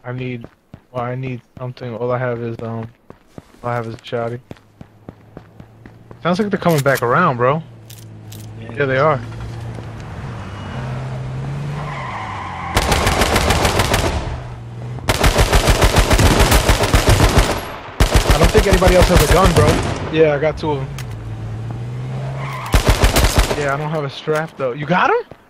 I need. Well, I need something. All I have is a shotty. Sounds like they're coming back around, bro. Yeah, they are. I don't think anybody else has a gun, bro. Yeah, I got two of them. Yeah, I don't have a strap though. You got him?